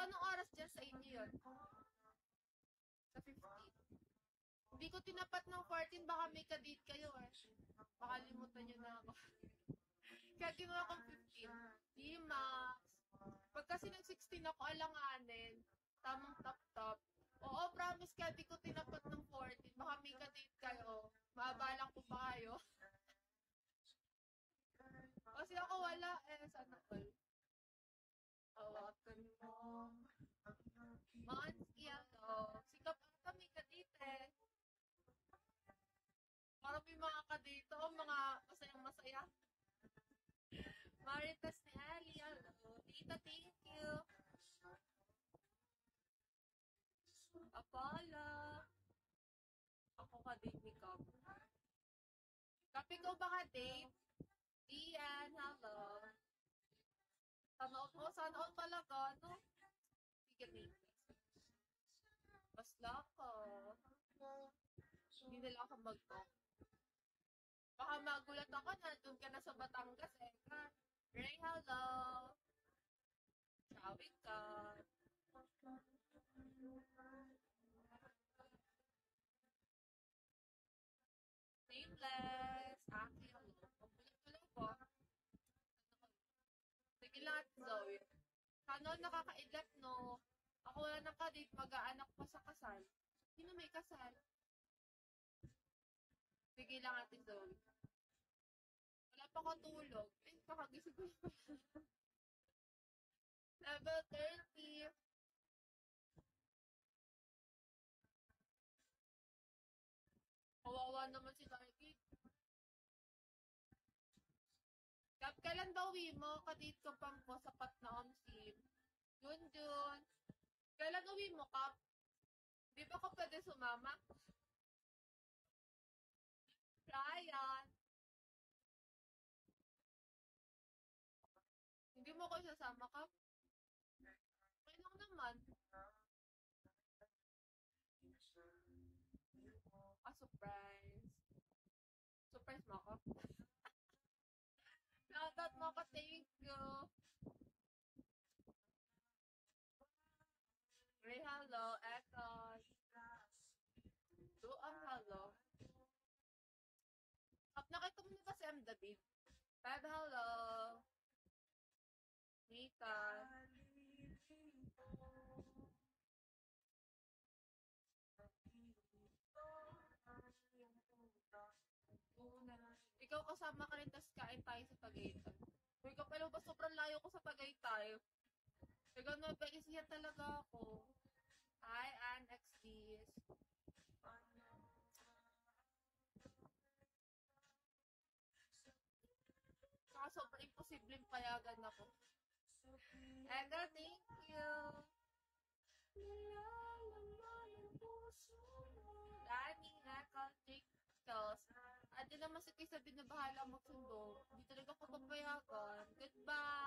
anong oras dyan sa inyo yun? Sa 15. Hindi ko tinapat ng 14, baka may kadate kayo eh. Baka limutan nyo na ako. Kaya ginawa kong 15. Di max. Pag kasi ng 16 ako alanganin, tamang top-top. Oo, promise ka, di ko tinapat ng 14. Baka may kadate kayo. Maabalang ko pa kayo. Kasi ako wala eh. Sana all. Hawakan mo. Months yellow. Sikap ata may kadate eh. Parang may mga kadate o mga masayang masaya. Maritas ni Ali. Hello. Tita, thank you. Apala. Ako ka-date ni Kap. Kap, ikaw ba ka-date? Ian, hello. Sana all talaga, no? Sige, date. Basla ko. Hindi nila ako mag-talk. Baka magulat ako na doon ka na sa Batangas eh. Ray, hello. Sabi ka. Nameless. Aki, hello. Magulat ko lang po. Sige lang at Zoe. Sana nakakaigat, no? Ako wala nang kadate, mag-aanak pa sa kasal. Sino may kasal? Sige lang ate Zoe. Wala pa ko tulog. Eh, kakagising ko pa. Level 30. Kawawa naman si Darky. Kap, kailan ba uwi mo? Kadate ko pang po, sapat na on-sim. Jun. Kailan uwi mo, Kap? Di ba ko pwede sumama? Ryan. Hindi mo ko sasama, Kap? Okay lang naman. Surprise. Surprise mo ako? Shoutout mo ko, thank you. Ray, hello. Etos. Do ang hello. Kap, nakita mo na ba si M. David? Fab, hello. Mika. Ikaw kasama ka rin, tas kain tayo sa Tagaytay. Uy, kapalo ba sobrang layo ko sa Tagaytay? Ikaw na, paisiyan talaga ako. Hi, Ann XDs. Saka sobrang imposibleng payagan ako. Ega, thank you. Danny, Hekal, Tickles. Ate naman si Kay sabi na bahala magsundo. Hindi talaga ako papayagan. Goodbye.